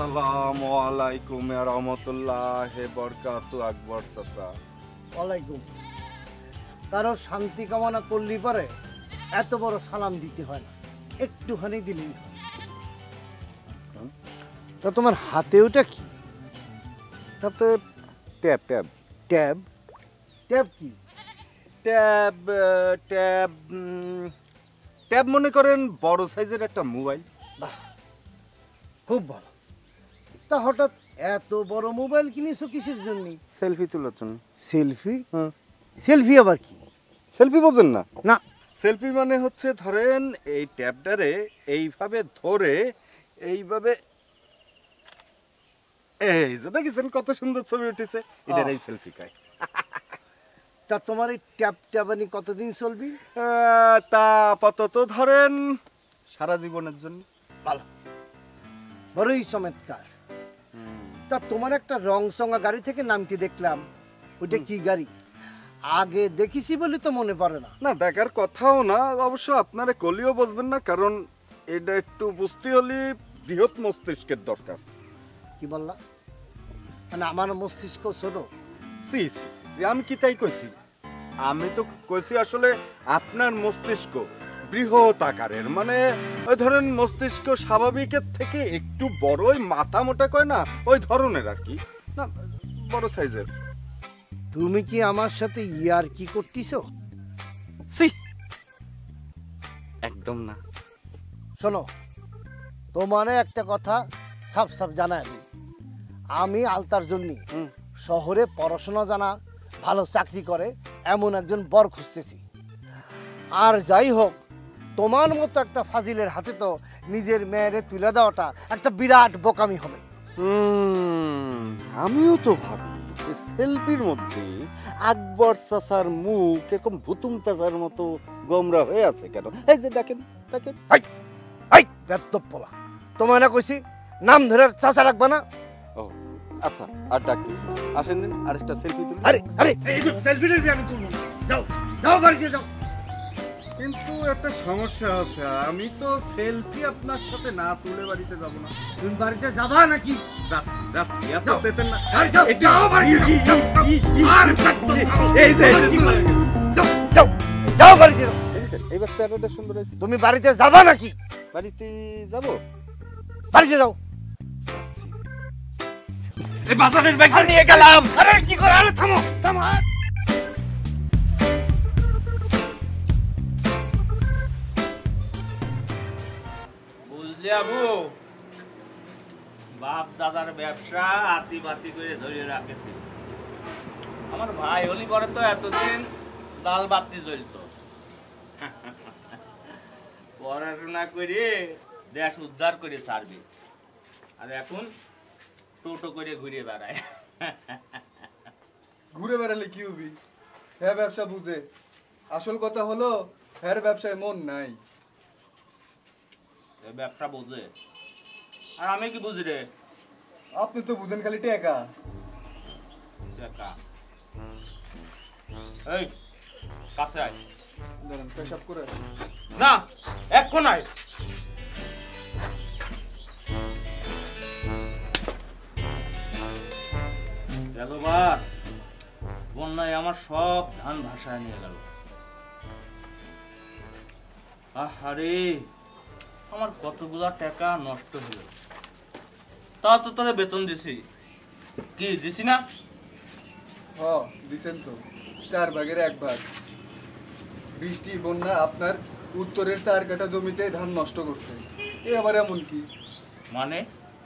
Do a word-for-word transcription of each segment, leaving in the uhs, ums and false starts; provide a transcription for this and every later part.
আসসালামু আলাইকুম ওয়া রাহমাতুল্লাহি ওয়া বারাকাতুহু। আকবর চাচা। ওয়ালাইকুম। কারো শান্তি কামনা করলি পরে এত বড় সালাম দিতে হয় না, একটুখানি দিলেই হয়। তা তোমার হাতে ওটা কি? তাতে ট্যাব ট্যাব ট্যাব? ট্যাব কি? ট্যাব ট্যাব ট্যাব মনে করেন বড় সাইজের একটা মোবাইল। বাহ, খুব ভালো। তা হঠাৎ এত বড় মোবাইল কিনেছো কিসের জন্য? সেলফি তোলার জন্য। সেলফি? হুম। সেলফি আবার কি? সেলফি বোঝেন না? না। সেলফি মানে হচ্ছে ধরেন এই ট্যাবটারে এইভাবে ধরে এইভাবে এই যে দেখেছেন কত সুন্দর ছবি উঠেছে, এটার এই সেলফি কয়। তা তোমার এই ট্যাব ট্যাবানি কতদিন চলবি? আহ, তা আপাতত ধরেন সারা জীবনের জন্য। ভালো, বড়ই চমৎকার। তা তোমার একটা রং চঙা গাড়ি থেকে নামতে দেখলাম, ওইটা কি গাড়ি? আগে দেখিছি বলে তো মনে পড়ে না। না, দেখার কথাও না অবশ্য, আপনারা কলিও বুঝবেন না, কারণ এটা একটু বুঝতে হলে বৃহৎ মস্তিষ্কের দরকার। কি বললা? মানে আমার মস্তিষ্ক ছোট? সি সি সি, আমি কি তাই কইছি? আমি তো কইছি আসলে আপনার মস্তিষ্ক বৃহৎ আকারের, মানে ওই ধরেন মস্তিষ্ক স্বাভাবিকের থেকে একটু বড়, ওই মাথা মোটা কয় না ওই ধরনের আর কি, না বড় সাইজের। তুমি কি আমার সাথে ইয়ার কি করতেছো? সি, একদম না। শোনো, তোমারে একটা কথা সাফ সাফ জানাই আমি, আমি আলতার জন্য শহরে পড়াশোনা জানা, ভালো চাকরি করে এমন একজন বর খুঁজতেছি। আর যাই হোক, তোমার মতো একটা ফাজিলের হাতে তো নিজের মেয়েরে তুলে দেওয়াটা একটা বিরাট বোকামি হবে। হুম, আমিও তো ভাবি সেলফির মধ্যে আকবর চাচার মুখ এরকম ভুতুম পেঁচার মতো গোমরা হয়ে আছে কেন? এই যে দেখেন দেখেন। এই বেদ্যপ পোলা, তোমায় না কইছি নাম ধরে চাচা রাখবা না? ও আচ্ছা, আর ডাকতেছি, আসেন দিন আরেকটা সেলফি তুলি। আরে আরে এই যে সেলফি টেলফি আমি তুলবো না। যাও যাও বাড়িতে যাও। কিন্তু একটা সমস্যা আছে, আমি তো সেলফি আপনার সাথে না তুলে বাড়িতে যাব না। তুমি বাড়িতে যাবা নাকি? যাচ্ছি যাচ্ছি, আপনি যাও। যেতেন না? আরে যাও, যাও বাড়িতে যাও। আর এই যে এই যে, যাও যাও যাও বাড়িতে যাও। দেখেছেন এইবার চেহারাটা সুন্দর হয়েছে। তুমি বাড়িতে যাবা নাকি? বাড়িতে যাব। বাড়িতে যাও। এই বাজারের ব্যাগটা নিয়ে গেলাম। আরে কি করে? আরে থামো থামো। বুঝলি আবু, বাপ দাদার ব্যবসা আতি বাতি করে ধরে রাখেছে। আমার ভাই হলি করে তো এতদিন লাল বাতি জ্বলতো, পড়াশোনা করে দেশ উদ্ধার করে ছাড়বে, আর এখন টোটো করে ঘুরে বেড়ায়। ঘুরে বেড়ালে কি হবি? হ্যাঁ ব্যবসা বুঝে, আসল কথা হলো হ্যাঁ ব্যবসায় মন নাই। ব্যবসা বোঝে আর আমি কি বুঝি রে? আপনি তো বুঝেন খালি টাকা। টাকা? এই কাছে আয়। দাঁড়ান পেশাব করে। না এখন আয়। গেলবার বন্যায় আমার সব ধান ভাসায় নিয়ে গেল। আহারে, আমার কতগুলা টাকা নষ্ট হলো। তা তো তোরে বেতন দিছি, কি দিছি না? হ দিছেন তো, চার ভাগের এক ভাগ। বৃষ্টি বন্যা আপনার উত্তরের চার কাঠা জমিতে ধান নষ্ট করছে। এ আবার এমন কি? মানে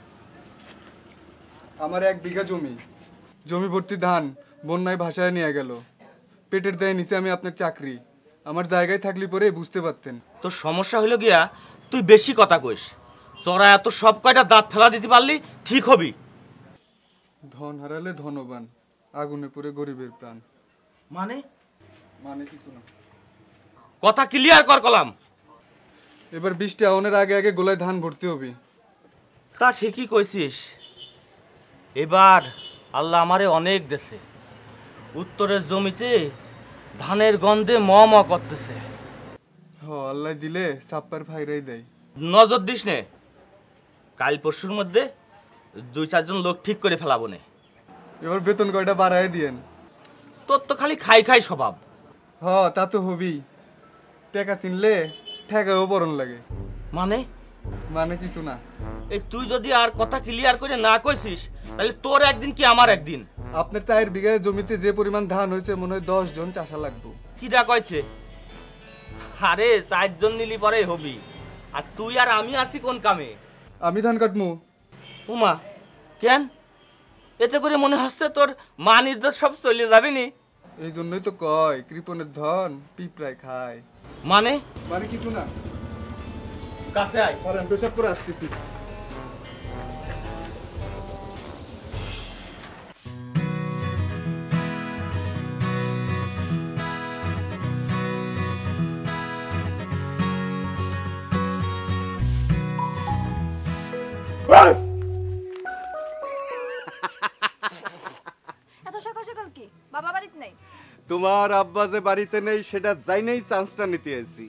আমার এক বিঘা জমি, জমি ভর্তি ধান বন্যায় ভাসায় নিয়ে গেল। পেটের দায়ে নিচে আমি আপনার চাকরি, আমার জায়গায় থাকলে পরে বুঝতে পারতেন। তোর সমস্যা হইল গিয়া তুই বেশি কথা কইস। তোরা এত সব কয়টা দাঁত ফেলা দিতে পারলি ঠিক হবি। ধন হারালে ধনবান, আগুনে পড়ে গরিবের প্রাণ। মানে মানে কিছু না, কথা ক্লিয়ার কর কলাম। এবার বৃষ্টি আউনের আগে আগে গোলায় ধান ভর্তি হবি। তা ঠিকই কইছিস। এবার আল্লাহ আমারে অনেক দেশে, উত্তরের জমিতে ধানের গন্ধে ম ম করতেছে। হ আল্লাহ দিলে সাপ্পার ফাইরাই দেয়। নজর দিস নে, কাল পরশুর মধ্যে দুই চারজন লোক ঠিক করে ফেলাবো নে। এবার বেতন কয়টা বাড়ায় দিয়েন। তোর তো খালি খাই খাই স্বভাব। হ তা তো হবি, টাকা চিনলে ঠেকাও পরন লাগে। মানে মানে কিছু না। এই তুই যদি আর কথা ক্লিয়ার করে না কইছিস তাহলে তোর একদিন কি আমার একদিন। আপনার চার বিঘা জমিতে যে পরিমাণ ধান হয়েছে মনে হয় দশ জন চাষা লাগবো। কিরা কইছে? আরে চারজন নিলি পরে হবি, আর তুই আর আমি আছি কোন কামে? আমি ধান কাটমু। উমা কেন? এতে করে মনে হচ্ছে তোর মান ইজ্জত সব চলে যাবে নি। এই জন্যই তো কয় কৃপণের ধন পিঁপড়ায় খায়। মানে মানে কিছু না। কাছে আয়। কারণ পেশাব করে আসতেছি। এত সকাল সকাল কি বাবা বাড়িতে নেই? তোমার আব্বা যে বাড়িতে নেই সেটা যাই নেই, চান্সটা নিতে এসেছি।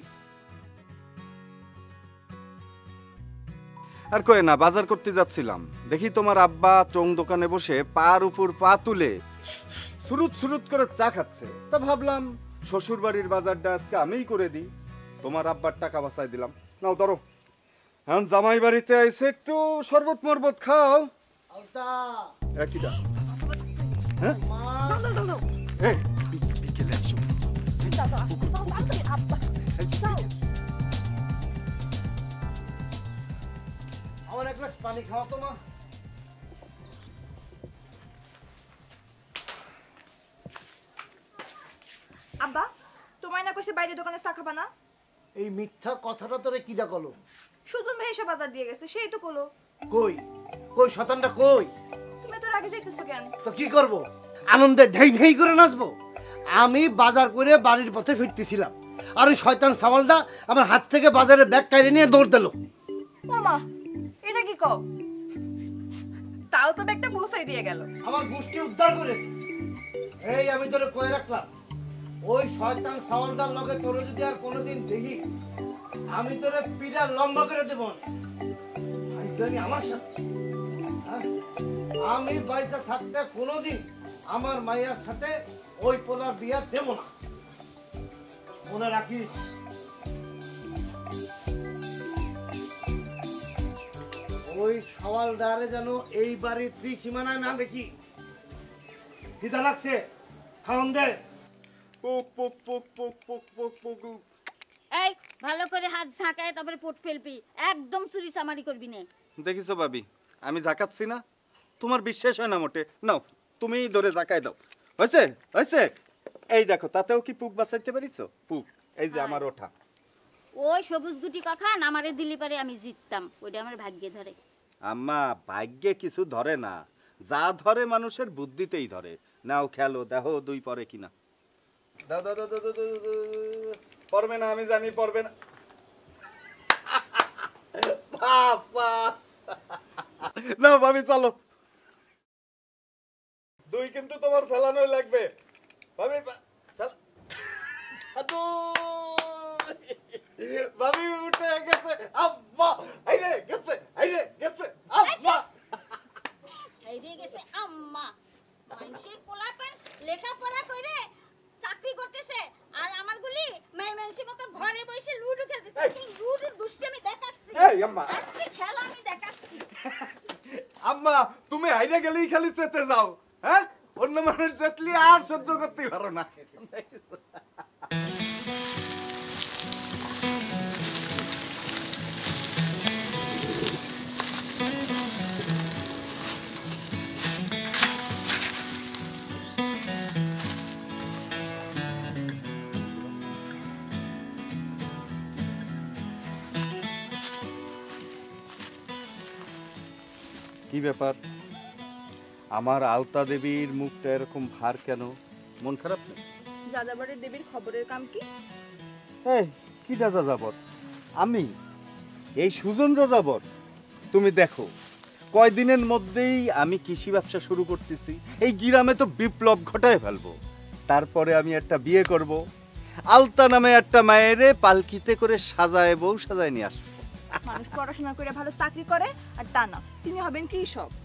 আর কই না, বাজার করতে যাচ্ছিলাম, দেখি তোমার আব্বা চং দোকানে বসে পার উপর পা তুলে সুরুত সুরুত করে চা খাচ্ছে। তা ভাবলাম শ্বশুর বাড়ির বাজারটা আজকে আমিই করে দিই। তোমার আব্বার টাকা বাঁচাই দিলাম। নাও ধরো, এখন জামাই বাড়িতে আইসে একটু শরবত মরবত খাও। আলতা একইটা হ্যাঁ যাও যাও যাও, যাও এই, বি- বিকেলে আসো। যাও, যাও, যাও, তাড়াতাড়ি, আব্বা, যাও। আমার এক গ্লাস পানি খাও তো মা। আব্বা তোমায় না কইছে বাইরে দোকানে চা খাবা না? এই মিথ্যা কথাটা তোরে কিডা কলো? সুজন ভাই এসে বাজার দিয়ে গেছে, সেই তো কলো। কই কই শতানটা কই? তুমি তো আগে যাইতেছো কেন? তো কি করব? আনন্দে ঢেই ঢেই করে নাচবো? আমি বাজার করে বাড়ির পথে ফিরতেছিলাম, আর ওই শয়তান সাওয়ালটা আমার হাত থেকে বাজারের ব্যাগ কাইরে নিয়ে দৌড় দিল। মামা এটা কি কও? তাও তো ব্যাগটা পৌঁছাই দিয়ে গেল। আমার গোষ্ঠী উদ্ধার করেছে। এই আমি তোরে কয়ে রাখলাম, ওই শয়তান সাওয়ালটার লগে তোরে যদি আর কোনোদিন দেখি, আমি তোরে পিঠা লম্বা করে দেব। আইসলামি আমার সাথে হ্যাঁ? আমি বাড়িতে থাকতে কোনোদিন আমার মায়ের সাথে ওই পোলার বিয়া দেব না, মনে রাখিস। ওই সওয়ালদারে যেন এই বাড়ির ত্রিসীমানায় না দেখি। খিদা লাগছে, খাওন দে। পুক পুক পুক পুক পুক পুক পুক। এই ভালো করে হাত ঝাঁকায় তারপরে পোট ফেলবি, একদম চুরি চামারি করবি না। দেখিছো ভাবি, আমি জাকাচ্ছি না? তোমার বিশ্বাস হয় না মোটে। নাও তুমিই ধরে জাকাই দাও। হয়েছে হয়েছে, এই দেখো, তাতেও কি পুক বাঁচাইতে পারিছো? পুক এই যে আমার ওঠা। ওই সবুজ গুটি কখন আমারে দিলি পারে আমি জিততাম, ওইটা আমার ভাগ্যে ধরে। আম্মা ভাগ্যে কিছু ধরে না, যা ধরে মানুষের বুদ্ধিতেই ধরে। নাও খেলো, দেখো দুই পরে কিনা। দাও দাও দাও দাও দাও, দাও, দাও। পড়বে না, আমি জানি পড়বে না। Pass pass. নাও ভাবি চলো, দুই কিন্তু তোমার ফেলানোই লাগবে ভাবি। ফে- ফেলা- দুই। ভাবি উঠে গেছে আব্বা, আইরে গেছে, আইরে গেছে আব্বা। এই দিয়ে গেছে আম্মা। মানুষের পোলাপান লেখাপড়া করে চাকরি করতেছে, আর আমার গুলি মেয়ে মানুষের মতো ঘরে বসে লুডো খেলতেছে। এই। সেই লুডোর দুষ্টি আমি দেখাচ্ছি। এই আম্মা। আজকে খেলা আমি দেখাচ্ছি। আম্মা তুমি আইরে গেলেই খালি চেতে যাও, হ্যাঁ? অন্য মানুষ চেতলি আর সহ্য করতে পারো না। কি ব্যাপার, আমার আলতা দেবীর মুখটা এরকম ভার কেন? মন খারাপ না? যাযাবরের দেবীর খবরের কাম কি? এই কি যাযাবর? আমি এই সুজন যাযাবর? তুমি দেখো কয়দিনের মধ্যেই আমি কৃষি ব্যবসা শুরু করতেছি। এই গ্রামে তো বিপ্লব ঘটায় ফেলবো। তারপরে আমি একটা বিয়ে করব, আলতা নামে একটা মায়েরে পালকিতে করে সাজায় বউ সাজায় নিয়ে আসবো। মানুষ পড়াশোনা করে ভালো চাকরি করে আর তা না, তিনি হবেন কৃষক।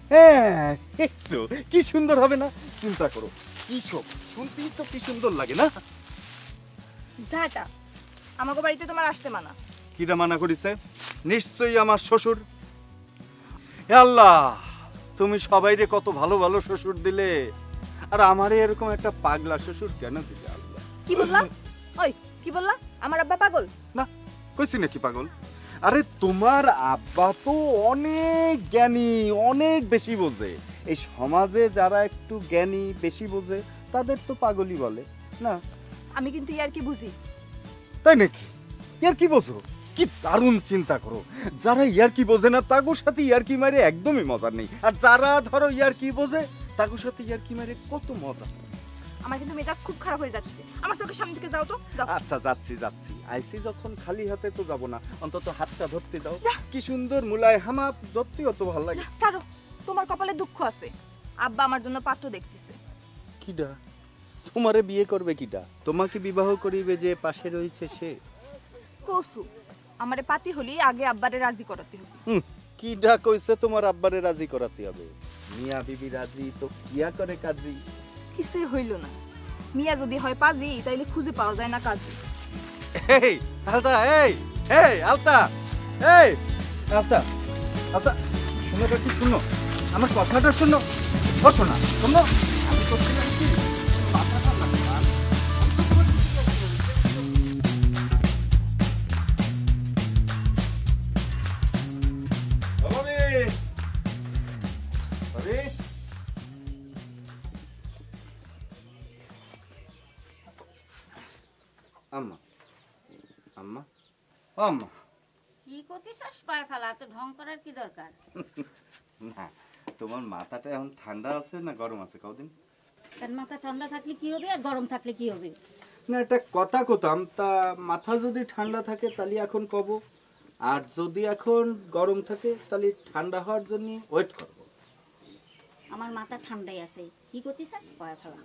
হ্যাঁ একটু কি সুন্দর হবে না? চিন্তা করো, কি সব শুনতেই তো কি সুন্দর লাগে না? যাটা আমাকে বাড়িতে তোমার আসতে মানা। কিরা মানা করিছে? নিশ্চয়ই আমার শ্বশুর। হে আল্লাহ, তুমি সবাইরে কত ভালো ভালো শ্বশুর দিলে, আর আমারে এরকম একটা পাগলা শ্বশুর কেন দিলে আল্লাহ? কি বললা? ওই কি বললা? আমার আব্বা পাগল? না, কইছি নাকি পাগল? আরে তোমার আব্বা তো অনেক জ্ঞানী, অনেক বেশি বোঝে। এই সমাজে যারা একটু জ্ঞানী বেশি বোঝে তাদের তো পাগলই বলে না? আমি কিন্তু ইয়ার কি বুঝি। তাই নাকি? ইয়ার কি বোঝো? কি দারুণ চিন্তা করো, যারা ইয়ার কি বোঝে না তাগুর সাথে ইয়ার কি মারে একদমই মজা নেই, আর যারা ধরো ইয়ার কি বোঝে তাগুর সাথে ইয়ার কি মারে কত মজা। আমার কিন্তু মেয়েটা খুব খারাপ হয়ে যাচ্ছে। আমার চোখের সামনে থেকে যাও তো, যাও। আচ্ছা যাচ্ছি যাচ্ছি, আইসি যখন খালি হাতে তো যাব না, অন্তত হাতটা ধরতে দাও। যা। কি সুন্দর মুলায় হামাত, যত্তি অত ভালো লাগে। ছাড়ো, তোমার কপালে দুঃখ আছে। আব্বা আমার জন্য পাত্র দেখতেছে। কিডা তোমারে বিয়ে করবে? কিডা তোমাকে বিবাহ করিবে যে পাশে রয়েছে সে? কসু আমারে পাতি হলি আগে আব্বারে রাজি করাতে হবে। হুম, কিডা কইছে তোমার আব্বারে রাজি করাতে হবে? মিয়া বিবি রাজি তো কিয়া করে কাজী। কিছুই হইল না। মিয়া যদি হয় পাজি তাইলে খুঁজে পাওয়া যায় না কাজী। এই আলতা, এই এই আলতা, এই আলতা, আলতা শুনো কি শুনো, আমার কথাটা শুনো। ও শোনা শোনো, আমি করছিলাম কি মাথাটা লাগা। বাবা রে, বাবা আম্মা, আম্মা, ও আম্মা। কি করতেছিস কয় ফেলা? তো ঢং করার কি দরকার? না, তোমার মাথাটা এখন ঠান্ডা আছে না গরম আছে কদিন? কারণ মাথা ঠান্ডা থাকলে কি হবে আর গরম থাকলে কি হবে? না একটা কথা কতাম, তা মাথা যদি ঠান্ডা থাকে তাহলে এখন কব, আর যদি এখন গরম থাকে তাহলে ঠান্ডা হওয়ার জন্য ওয়েট করব। আমার মাথা ঠান্ডাই আছে। কি করতেছিস কয় ফেলা?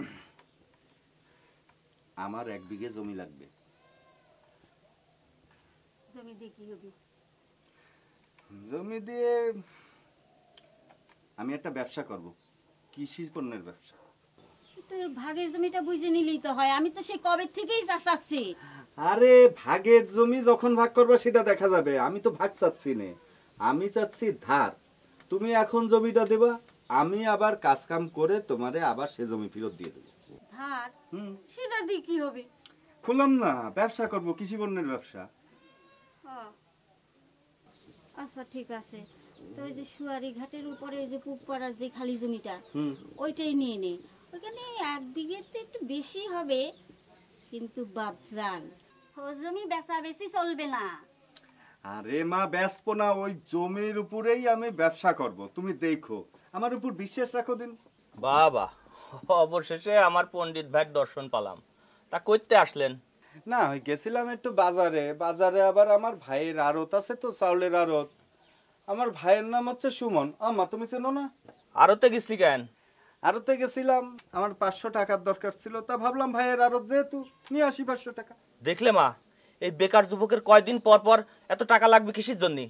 আমার এক বিঘে জমি লাগবে। জমি দিয়ে কি হবে? জমি দিয়ে আমি একটা ব্যবসা করব, কৃষি পণ্যের ব্যবসা। তোর ভাগের জমিটা বুঝে নিলেই তো হয়। আমি তো সেই কবে থেকেই চাচ্ছি। আরে ভাগের জমি যখন ভাগ করবে সেটা দেখা যাবে, আমি তো ভাগ চাচ্ছি না, আমি চাচ্ছি ধার। তুমি এখন জমিটা দেবা, আমি আবার কাজ কাম করে তোমারে আবার সে জমি ফেরত দিয়ে দেবো। ধার? হুম, সেটা দিয়ে কি হবে? খুললাম না, ব্যবসা করব, কৃষি পণ্যের ব্যবসা। হ্যাঁ। আচ্ছা ঠিক আছে। তো ওই যে সুয়ারি ঘাটের উপরে ওই যে পুক পাড়ার যে খালি জমিটা, হুম, ওইটাই নিয়ে নে। ওখানে এক বিঘের তো একটু বেশি হবে, কিন্তু বাপজান ও জমি বেচা বেশি চলবে না। আরে মা ব্যস্ত না, ওই জমির উপরেই আমি ব্যবসা করব, তুমি দেখো, আমার উপর বিশ্বাস রাখো দিন। বাবা, অবশেষে আমার পণ্ডিত ভাইয়ের দর্শন পালাম। তা করতে আসলেন? না ওই গেছিলাম একটু বাজারে, বাজারে আবার আমার ভাইয়ের আড়ত আছে তো, চাউলের আড়ত। আমার ভাইয়ের নাম হচ্ছে সুমন। আম্মা তুমি চেনো না? আরতে গেছলি কেন? আড়তে গেছিলাম, আমার পাঁচশো টাকার দরকার ছিল, তা ভাবলাম ভাইয়ের আড়ত যেহেতু নিয়ে আসি পাঁচশো টাকা। দেখলে মা, এই বেকার যুবকের কয়দিন পর পর এত টাকা লাগবে কিসের জন্য?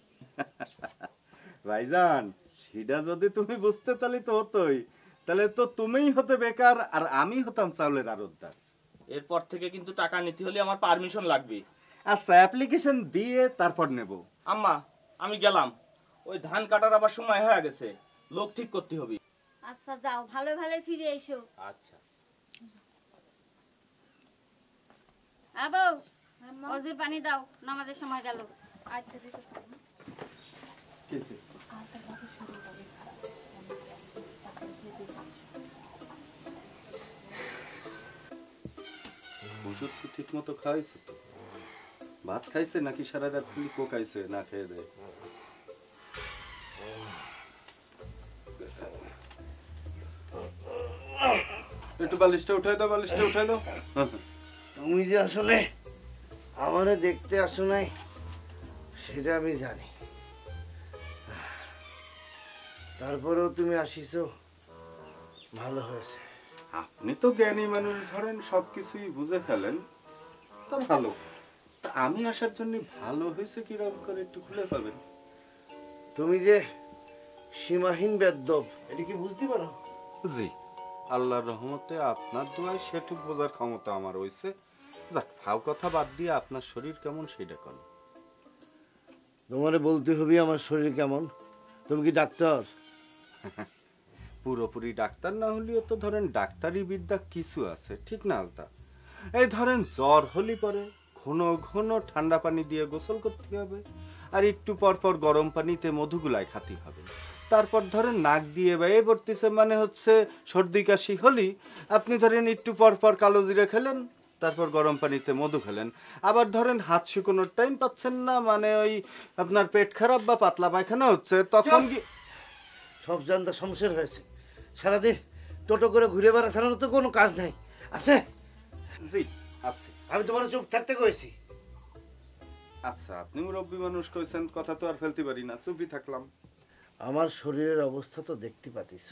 ভাইজান সেটা যদি তুমি বুঝতে তাহলে তো হতোই, তাহলে তো তুমিই হতে বেকার আর আমি হতাম চাউলের আড়তদার। এরপর থেকে কিন্তু টাকা নিতে হলে আমার পারমিশন লাগবে। আচ্ছা অ্যাপ্লিকেশন দিয়ে তারপর নেব। আম্মা আমি গেলাম, ওই ধান কাটার আবার সময় হয়ে গেছে, লোক ঠিক করতে হবে। আচ্ছা যাও, ভালো ভালো ফিরে এসো। আচ্ছা। আবো অজুর পানি দাও, নামাজের সময় গেল। আচ্ছা ঠিক আছে। কিসে? ওষুধ কি ঠিক মতো খাওয়াইছে তো? ভাত খাইছে নাকি সারা রাত খালি কোকাইছে না খেয়ে দেয়? একটু বালিশটা উঠাই দাও, বালিশটা উঠাই দাও। তুমি যে আসলে আমারে দেখতে আসো নাই সেটা আমি জানি, তারপরেও তুমি আসিছো, ভালো হয়েছে। আপনি তো জ্ঞানী মানুষ, ধরেন সবকিছুই বুঝে ফেলেন, তা ভালো। তা আমি আসার জন্য ভালো হয়েছে কিরকম করে একটু খুলে পাবেন? তুমি যে সীমাহীন বেদ্যব, এটা কি বুঝতে পারো? জি, আল্লাহর রহমতে আপনার দোয়ায় সেটুক বোঝার ক্ষমতা আমার হয়েছে। যাক, ফাও কথা বাদ দিয়ে আপনার শরীর কেমন সেইটা কোন। তোমারে বলতে হবে আমার শরীর কেমন। তুমি কি ডাক্তার? পুরোপুরি ডাক্তার না হলেও তো ধরেন ডাক্তারি বিদ্যা কিছু আছে, ঠিক না আলতা? এই ধরেন জ্বর হলি পরে ঘন ঘন ঠান্ডা পানি দিয়ে গোসল করতে হবে, আর একটু পর পর গরম পানিতে মধুগুলাই খাতে হবে। তারপর ধরেন নাক দিয়ে বাইয়ে পড়তেছে, মানে হচ্ছে সর্দি কাশি হলি আপনি ধরেন একটু পর পর কালো জিরে খেলেন, তারপর গরম পানিতে মধু খেলেন। আবার ধরেন হাত শুকোনোর টাইম পাচ্ছেন না, মানে ওই আপনার পেট খারাপ বা পাতলা পায়খানা হচ্ছে, তখন কি সব জানতা সমস্যা হয়েছে। সারাদিন টোটো করে ঘুরে বেড়া ছাড়ানো তো কোনো কাজ নাই আছে? জি আছে। আমি তোমার চুপ থাকতে কইছি। আচ্ছা, আপনি মুরব্বী মানুষ কইছেন, কথা তো আর ফেলতে পারি না, চুপই থাকলাম। আমার শরীরের অবস্থা তো দেখতে পাতিস।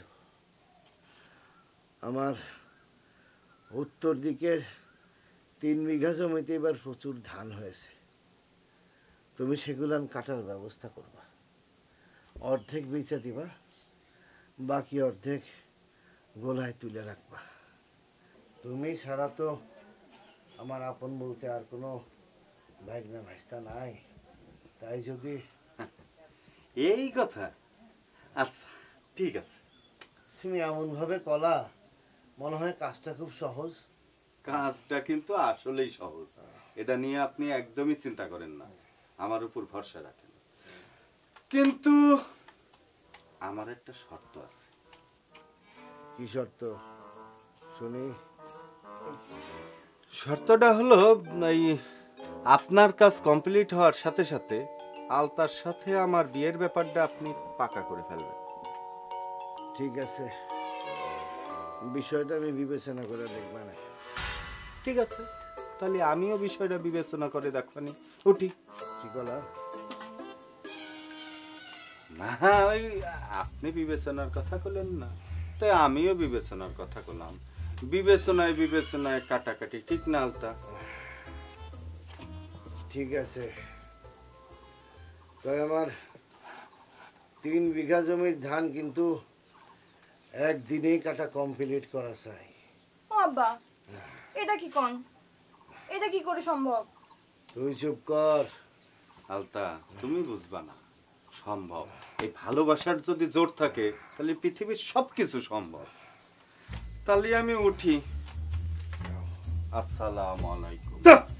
আমার উত্তর দিকের তিন বিঘা জমিতে এবার প্রচুর ধান হয়েছে। তুমি সেগুলান কাটার ব্যবস্থা করবা, অর্ধেক বেচা দিবা, বাকি অর্ধেক গোলায় তুলে রাখবা। তুমি ছাড়া তো আমার আপন বলতে আর কোনো ভাগনা ভাইস্তা নাই, তাই যদি এই কথা, আচ্ছা ঠিক আছে। তুমি এমন ভাবে কলা মনে হয় কাজটা খুব সহজ। কাজটা কিন্তু আসলেই সহজ, এটা নিয়ে আপনি একদমই চিন্তা করেন না, আমার উপর ভরসা রাখেন। কিন্তু আমার একটা শর্ত আছে। কি শর্ত শুনি? শর্তটা হলো এই আপনার কাজ কমপ্লিট হওয়ার সাথে সাথে আলতার সাথে আমার বিয়ের ব্যাপারটা আপনি পাকা করে ফেলবেন। ঠিক আছে, বিষয়টা আমি বিবেচনা করে দেখব না। ঠিক আছে, তাহলে আমিও বিষয়টা বিবেচনা করে দেখবানি। উঠি। কি কলা? না, ওই আপনি বিবেচনার কথা বললেন না, তাই আমিও বিবেচনার কথা বললাম। বিবেচনায় বিবেচনায় কাটাকাটি, ঠিক না আলতা? ঠিক আছে, তাই আমার তিন বিঘা জমির ধান কিন্তু একদিনেই কাটা কমপ্লিট করা চাই। ও আব্বা, এটা কি কোন? এটা কি করে সম্ভব? তুই চুপ কর। আলতা, তুমি বুঝবা না, সম্ভব। এই ভালোবাসার যদি জোর থাকে তাহলে পৃথিবীর সবকিছু সম্ভব। তাহলে আমি উঠি। আসসালামু আলাইকুম।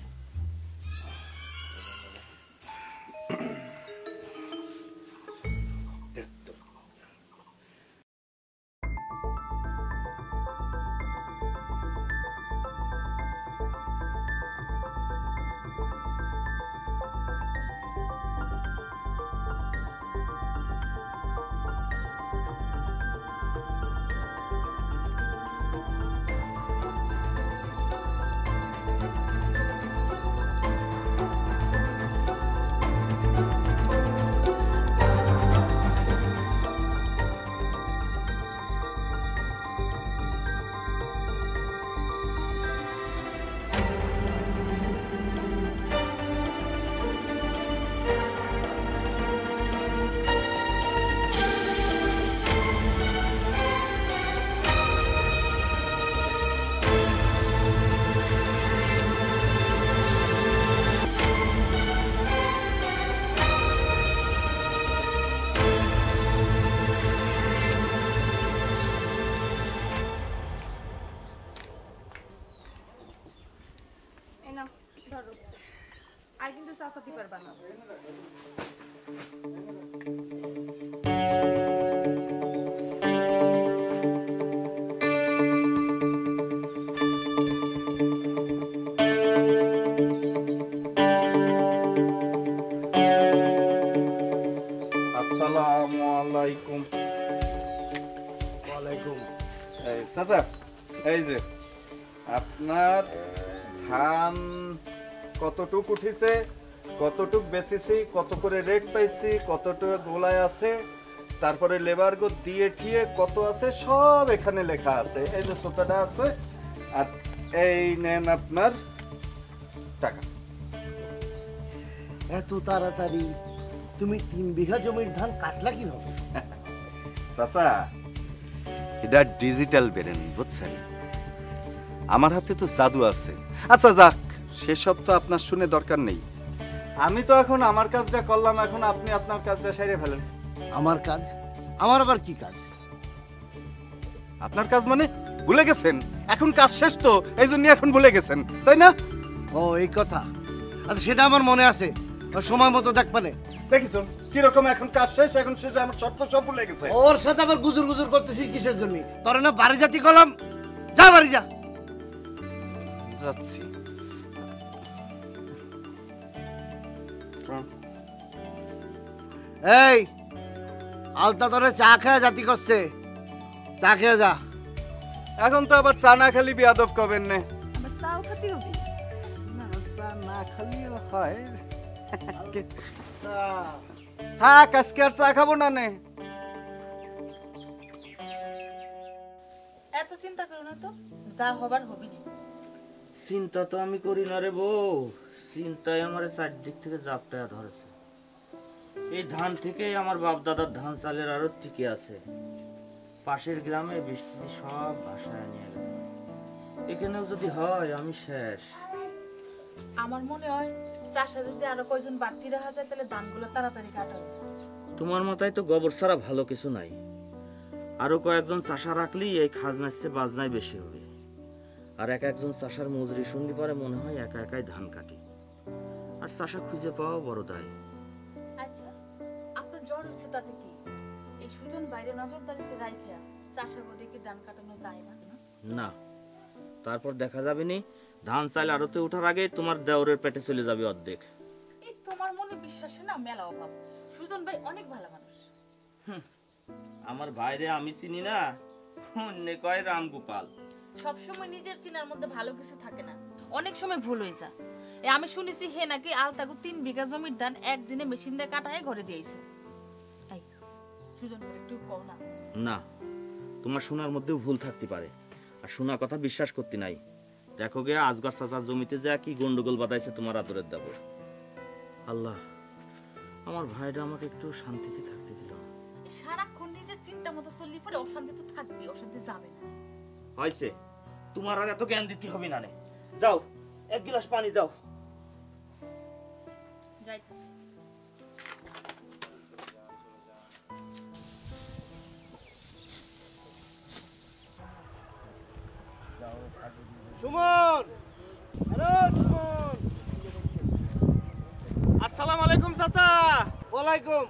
এই নাও, ধরো। আর কিন্তু চাচাতে পারবা না। আসসালামু আলাইকুম। ওয়ালাইকুম। এই চাচা, এই যে আপনার ধান কতটুক উঠেছে, কতটুক বেচেছি, কত করে রেট পাইছি, কতটুকু গোলায় আছে, তারপরে লেবার গো দিয়ে ঠিয়ে কত আছে সব এখানে লেখা আছে। এই যে সোতাটা আছে, আর এই নেন আপনার টাকা। এত তাড়াতাড়ি তুমি তিন বিঘা জমির ধান কাটলা কিভাবে? চাচা এটা ডিজিটাল বেরেন বুঝছেন, আমার হাতে তো জাদু আছে। আচ্ছা যাক, সেসব তো আপনার শুনে দরকার নেই। আমি তো এখন আমার কাজটা করলাম, এখন আপনি আপনার কাজটা সেরে ফেলেন। আমার কাজ? আমার আবার কি কাজ? আপনার কাজ মানে ভুলে গেছেন? এখন কাজ শেষ তো, এই জন্য এখন ভুলে গেছেন, তাই না? ও এই কথা, আচ্ছা সেটা আমার মনে আছে, ওই সময় মতো দেখবানে। দেখিস কিরকম এখন কাজ শেষ, এখন শেষে আমার শর্ত সব ভুলে গেছে। ওর সাথে আবার গুজুর গুজুর করতেছি কিসের জন্য? তোর না বাড়ি জাতি কলাম, যা বাড়ি যা। যাচ্ছি। এই আলতা তোরে চা খেয়ে জাতি করছে, চা খেয়ে যা। এখন তো আবার চা না খালি বিয়াদব কবেন না। আমার চাও খাতি হবে না, চা না খালিও হয়। থাক, আজকে আর চা খাবো না নে। এত চিন্তা করো না তো, যা হবার হবি না। চিন্তা তো আমি করি না রে বউ, চিন্তায় আমার চারদিক থেকে জাপটায়া ধরেছে। এই ধান থেকে আমার বাপ দাদার ধান চালের আরো টিকে আছে, পাশের গ্রামে বৃষ্টিতে সব ভাসায় নিয়ে গেছে। এখানেও যদি হয় আমি শেষ। আমার মনে হয় চাষা যদি আরো কয়জন বাড়তি রাখা যায় তাহলে ধানগুলো তাড়াতাড়ি কাটাবে। তোমার মাথায় তো গোবর ছাড়া ভালো কিছু নাই। আরো কয়েকজন চাষা রাখলেই এই খাজনার চেয়ে বাজনাই বেশি হবে। আর এক একজন চাষার মজুরি শুনলে পরে মনে হয় একা একাই ধান কাটি, আর চাষা খুঁজে পাওয়া বড় দায়। আচ্ছা, আপনার জ্বর হচ্ছে তাতে কি? এই সুজন বাইরে নজরদারিতে রাইখা চাষা বদে কি ধান কাটানো যায় না? না, তারপর দেখা যাবে নি ধান চাল আরতে ওঠার আগে তোমার দেওরের পেটে চলে যাবে অর্ধেক। এই তোমার মনে বিশ্বাসে না মেলা অভাব। সুজন ভাই অনেক ভালো মানুষ। আমার ভাইরে আমি চিনি না, অন্য কয় রামগোপাল। সবসময় নিজের চিনার মধ্যে ভালো কিছু থাকে না, অনেক সময় ভুল হয়ে যায়। এ আমি শুনেছি হে নাকি আলতাগু তিন বিঘা জমির ধান একদিনে মেশিন দিয়ে কাটায় ঘরে দিয়েছে। এই সুজন ভাই একটু কও না। না, তোমার শোনার মধ্যেও ভুল থাকতে পারে, আর শোনা কথা বিশ্বাস করতে নাই। দেখো গে আজগর চাচার জমিতে যা কি গন্ডগোল বাঁধাইছে তোমার আদরের দেবর। আল্লাহ আমার ভাইটা আমাকে একটু শান্তিতে থাকতে দিল। সারাক্ষণ নিজের চিন্তা মতো চললে পরে অশান্তি তো থাকবে, অশান্তি যাবে না। হয়েছে, তোমার আর এত জ্ঞান দিতে হবে না। নে যাও, এক গ্লাস পানি দাও। যাইতেছি। সুমন, আরে সুমন। আসসালামু আলাইকুম চাচা। ওয়ালাইকুম।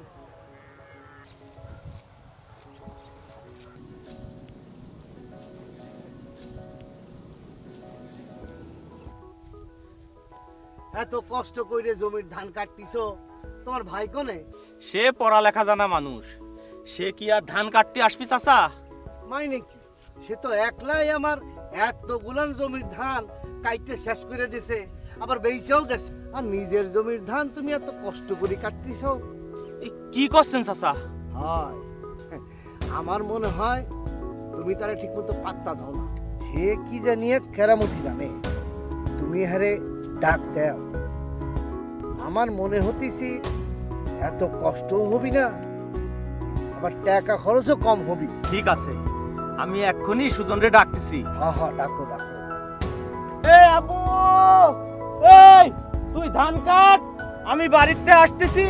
এত কষ্ট কইরে জমির ধান কাটতিছো, তোমার ভাই কোনে? সে পড়ালেখা জানা মানুষ, সে কি আর ধান কাটতে আসবি চাচা? মাইনে কি, সে তো একলাই আমার এত গুলান জমির ধান কাইতে শেষ করে দিছে, আবার বেইছেও গেছে। আর নিজের জমির ধান তুমি এত কষ্ট করে কাটতিছো। এ কি করছেন চাচা? হয়, আমার মনে হয় তুমি তারা ঠিক মতো পাত্তা দাও না। সে কি জানিয়ে কেরামতি জানে, তুমি হারে ডাক দাও। আমার মনে হতিছি এত কষ্টও হবি না, আবার টাকা খরচও কম হবি। ঠিক আছে, আমি এক্ষুনি সুজনরে ডাকতেছি। হা হা, ডাকো ডাকো। এই আবু, এই তুই ধান কাট, আমি বাড়িতে আসতেছি।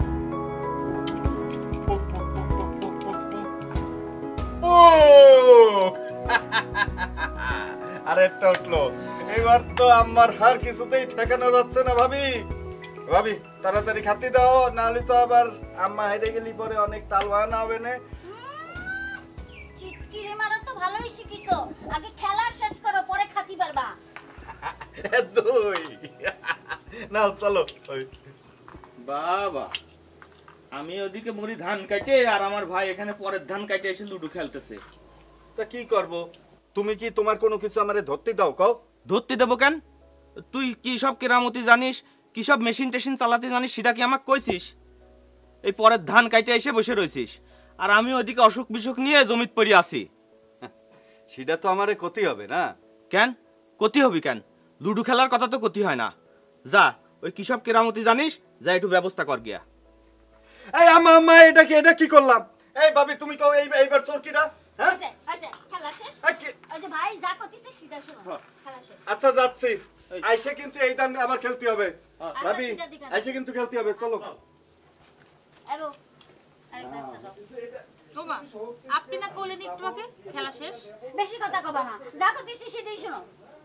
ও আরে একটা উঠলো, এবার তো আমার হার কিছুতেই ঠেকানো যাচ্ছে না। ভাবি ভাবি তাড়াতাড়ি খাতি দাও, নাহলে তো আবার আম্মা হেরে গেলি পরে অনেক তাল বাহানা হবে না। চিটকিরি মারো তো ভালোই শিখিছো, আগে খেলা শেষ করো পরে খাতি পারবা। দুই নাও চলো। বাবা, আমি ওদিকে মুড়ি ধান কাটে আর আমার ভাই এখানে পরের ধান কাটে এসে লুডো খেলতেছে। তা কি করব? তুমি কি তোমার কোনো কিছু আমারে ধরতে দাও? কও। ধরতে দেবো কেন? তুই কি সব কেরামতি জানিস, কি সব মেশিন টেশিন চালাতে জানিস, সেটা কি আমাকে কইছিস? এই পরের ধান কাটে এসে বসে রয়েছিস, আর আমি ওইদিকে অসুখ বিসুখ নিয়ে জমিত পড়ে আছি। সেটা তো আমারে ক্ষতি হবে না? কেন ক্ষতি হবি কেন? লুডো খেলার কথা তো ক্ষতি হয় না। যা, ওই কি সব কেরামতি জানিস, যা একটু ব্যবস্থা কর গিয়া। এই আম্মা আম্মা, এটা কি এটা কি করলাম? এই ভাবি তুমি কও এই এইবার চোরকিটা হ্যাঁ আচ্ছা আচ্ছা খেলা শেষ এই কি- ওই যে ভাই যা করতেছে সেটা শোনো খেলা শেষ আচ্ছা যাচ্ছি আইসে কিন্তু এই দান আবার খেলতে হবে ভাবি সেটার দিকে না। আইসে কিন্তু খেলতে হবে চলো এলো আরেকটা সাজাও ওমা আপনি না কোলেন একটু আগে খেলা শেষ বেশি কথা কবা না যা করতেছি সেটাই শোনো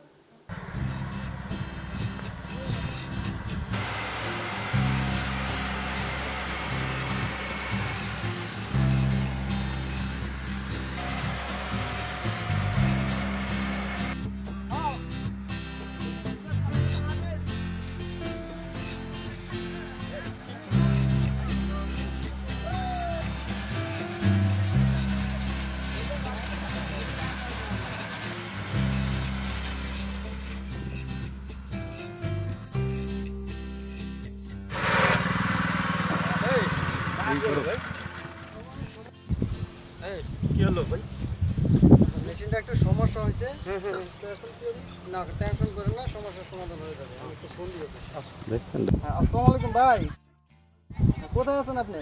কি হলো ভাই মেশিনটা একটু সমস্যা হয়েছে তো এখন কি হবে? না টেনশন করেন না, সমস্যার সমাধান হয়ে যাবে। আমি একটু ফোন দিয়ে দিচ্ছি। হ্যাঁ, আসসালামু আলাইকুম ভাই, কোথায় আছেন আপনি?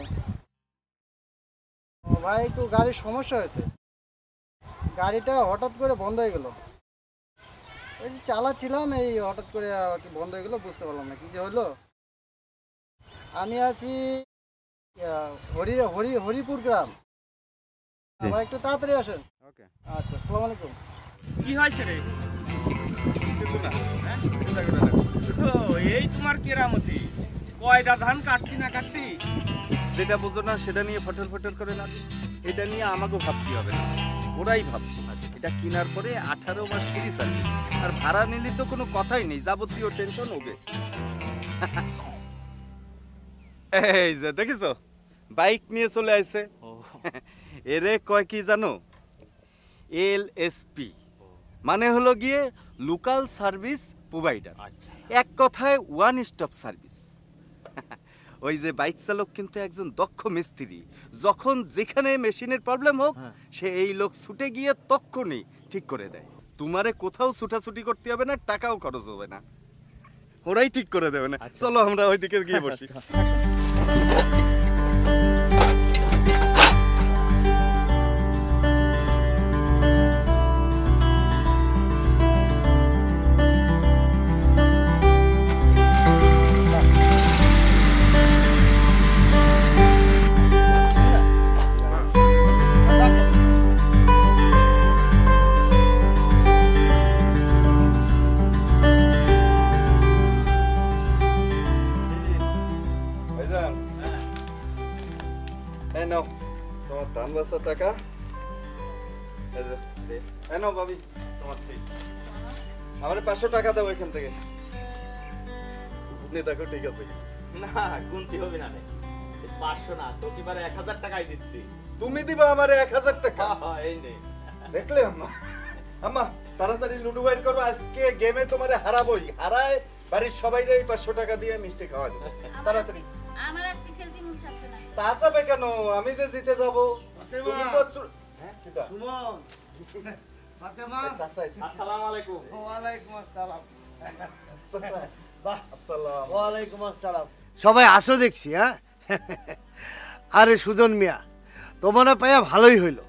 ও ভাই, একটু গাড়ির সমস্যা হয়েছে, গাড়িটা হঠাৎ করে বন্ধ হয়ে গেল। এই যে চালাচ্ছিলাম, এই হঠাৎ করে আর কি বন্ধ হয়ে গেল, বুঝতে পারলাম না কি যে হলো। আমি আছি আহ, হরি হরি হরিপুর গ্রাম। ভাই একটু তাড়াতাড়ি আসেন। ওকে আচ্ছা, আসসালামু আলাইকুম। কি হয়েছে রে? কিছু না হ্যাঁ? ও, এই তোমার কেরামতি, কয়টা ধান কাটতি না কাটতি? যেটা বুঝো না সেটা নিয়ে ফটর ফটর করে না এটা নিয়ে আমাকে ভাবতে হবে না, ওরাই ভাবছে। এটা কেনার পরে আঠারো মাস ফ্রি সার্ভিস, আর ভাড়া নিলে তো কোনো কথাই নেই, যাবতীয় টেনশন হবে। এই যে দেখিছো বাইক নিয়ে চলে আসছে, এরে কয় কি জানো, এল এস পি মানে হলো গিয়ে লোকাল সার্ভিস প্রোভাইডার, এক কথায় ওয়ান স্টপ সার্ভিস। ওই যে বাইক চালক কিন্তু একজন দক্ষ মিস্ত্রি, যখন যেখানে মেশিনের প্রবলেম হোক সে এই লোক ছুটে গিয়ে তক্ষণই ঠিক করে দেয়। তোমারে কোথাও ছুটাছুটি করতে হবে না, টাকাও খরচ হবে না, ওরাই ঠিক করে দেবে না। চলো আমরা ওইদিকে গিয়ে বসি। ভাইজান, এই নাও তোমার ধান বেচার টাকা। এই যে, দে। এই নাও ভাবি তোমার সিট। আমার পাঁচশো টাকা দাও এখান থেকে। আপনি দেখো ঠিক আছে কি? না, গুনতি হবে না রে। এই পাঁচশো না, তোকে এবারে এক হাজার টাকাই দিচ্ছি। তুমি দিবা আমার এক হাজার টাকা? হ্যাঁ, এই নে। দেখলে আম্মা? আম্মা তাড়াতাড়ি লুডু বাইর করো, আজকে গেমে তোমারে হারাবোই। হারায় বাড়ির সবাইরে এই পাঁচশো টাকা দিয়ে মিষ্টি খাওয়া দেবো। তাড়াতাড়ি। আমার আজকে খেলতে মন চাচ্ছে না তা যাবে কেন, আমি যে জিতে যাবো। তুমি তো চু- হ্যাঁ, কিটা? সুমন, ফাতেমা, এই চাচা আইছে। আসসালামু আলাইকুম। ওয়ালাইকুম আসসালাম। চাচা, বাহ, আসসালাম। ওয়ালাইকুম আসসালাম। সবাই আসো দেখছি। হ্যাঁ, আরে সুজন মিয়া, তোমার পাইয়া ভালোই হইল।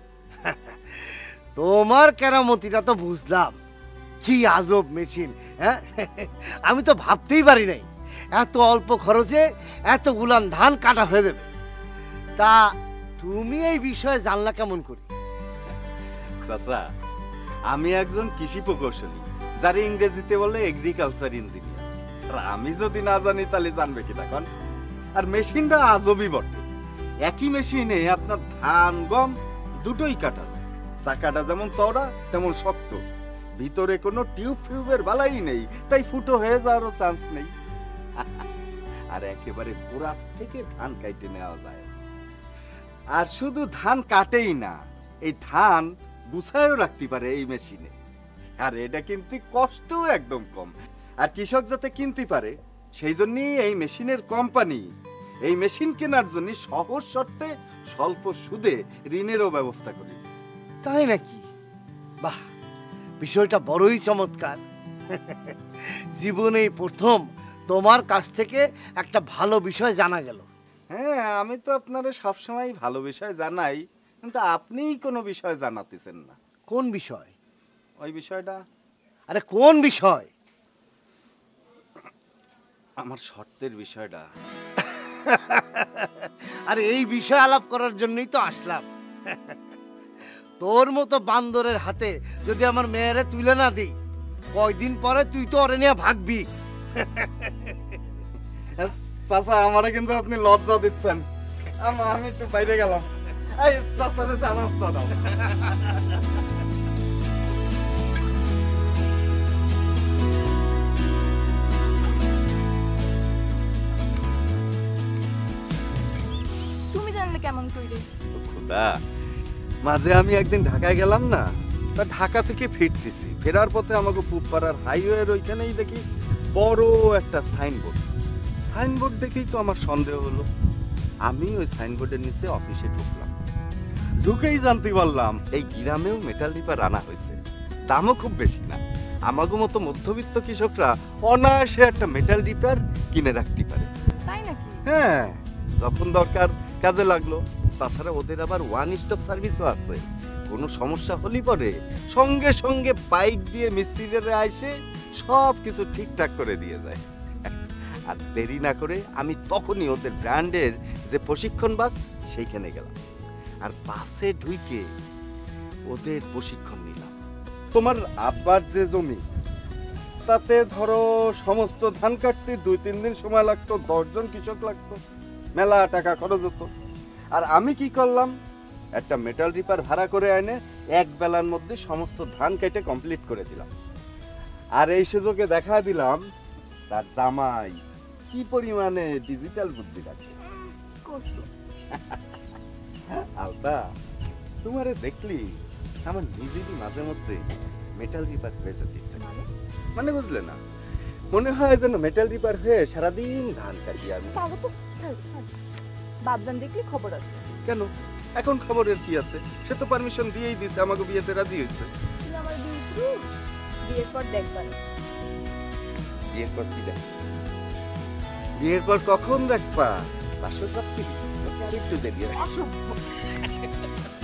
তোমার কেরামতিটা তো বুঝলাম, কি আজব মেশিন। হ্যাঁ, আমি তো ভাবতেই পারি নাই এত অল্প খরচে এত গুলান ধান কাটা হয়ে যাবে। তা তুমি এই বিষয়ে জানলা কেমন করে? চাচা, আমি একজন কৃষি প্রকৌশলী, যার ইংরেজিতে বলে এগ্রিকালচার ইঞ্জিনিয়ার। আর আমি যদি না জানি তাহলে জানবে কি তখন? আর মেশিনটা আজবই বটে। একই মেশিনে আপনার ধান গম দুটোই কাটা যায়। চাকাটা যেমন চওড়া তেমন শক্ত, ভিতরে কোনো টিউব ফিউবের বালাই নেই, তাই ফুটো হয়ে যাওয়ারও চান্স নেই। আর একেবারে গোড়া থেকে ধান কাটে নেওয়া যায়। আর শুধু ধান কাটেই না, এই ধান গুছায়ও রাখতে পারে এই মেশিনে। আর এটা কিন্তু কষ্টও একদম কম। আর কৃষক যাতে কিনতে পারে সেই জন্যই এই মেশিনের কোম্পানি এই মেশিন কেনার জন্য সহজ শর্তে স্বল্প সুদে ঋণেরও ব্যবস্থা করে দিয়েছে। তাই নাকি? বাহ, বিষয়টা বড়ই চমৎকার। জীবনে প্রথম তোমার কাছ থেকে একটা ভালো বিষয় জানা গেল। হ্যাঁ, আমি তো আপনারে সবসময় ভালো বিষয় জানাই, কিন্তু আপনিই কোনো বিষয় জানাতেছেন না। কোন বিষয়? ওই বিষয়টা আরে কোন বিষয়? আমার শর্তের বিষয়টা। আরে এই বিষয় আলাপ করার জন্যই তো আসলাম। তোর মতো বান্দরের হাতে যদি আমার মেয়েরে তুলে না দিই, কয়দিন পরে তুই তো ওরে নিয়ে ভাগবি। চাচা, আমারে কিন্তু আপনি লজ্জা দিচ্ছেন। আম- আমি একটু বাইরে গেলাম। এই চাচারে চা নাস্তা দাও। তুমি জানলে কেমন কইরে? খুদা, মাঝে আমি একদিন ঢাকায় গেলাম না, তা ঢাকা থেকে ফিরতেছি, ফেরার পথে আমাকে পুবপাড়ার হাইওয়ের ওইখানেই দেখি বড় একটা সাইনবোর্ড। সাইনবোর্ড দেখেই তো আমার সন্দেহ হলো। আমি ওই সাইনবোর্ডের নিচে অফিসে ঢুকলাম। ঢুকেই জানতে পারলাম এই গ্রামেও মেটাল ডিপার আনা হয়েছে। দামও খুব বেশি না। আমাকে মতো মধ্যবিত্ত কৃষকরা অনায়াসে একটা মেটাল ডিপার কিনে রাখতে পারে। তাই নাকি? হ্যাঁ, যখন দরকার কাজে লাগলো। তাছাড়া ওদের আবার ওয়ান স্টপ সার্ভিসও আছে। কোনো সমস্যা হলে পরে সঙ্গে সঙ্গে বাইক দিয়ে মিস্ত্রিরা এসে সব কিছু ঠিকঠাক করে দিয়ে যায়। আর দেরি না করে আমি তখনই ওদের ব্র্যান্ডের যে প্রশিক্ষণ বাস সেইখানে গেলাম, আর বাসে ঢুকে ওদের প্রশিক্ষণ নিলাম। তোমার আব্বার যে জমি, তাতে ধরো সমস্ত ধান কাটতে দুই তিন দিন সময় লাগতো, দশজন কৃষক লাগতো, মেলা টাকা খরচ হতো। আর আমি কি করলাম, একটা মেটাল রিপার ভাড়া করে এনে এক বেলার মধ্যে সমস্ত ধান কেটে কমপ্লিট করে দিলাম। আর এই সুযোগে দেখা দিলাম তার জামাই কি পরিমাণে ডিজিটাল বুদ্ধি রাখে। করছো? আলতা, তোমারে দেখলি আমার নিজেরই মাঝে মধ্যে মেটাল রিপার হয়ে যেতে ইচ্ছে করে। মানে বুঝলে না, মনে হয় যেন মেটাল রিপার হয়ে সারাদিন ধান কাটি আমি। তাও তো বাবদান দেখলে খবর আছে। কেন, এখন খবরের কি আছে? সে তো পারমিশন দিয়েই দিছে, আমাকে বিয়েতে রাজি হয়েছে। তুমি আমার বিয়ে বিয়ের পর দেখবা। বিয়ের পর কি দেখ? বিয়ের পর কখন দেখবা? বাসর রাত্রি, আর একটু দেরি। অসভ্য।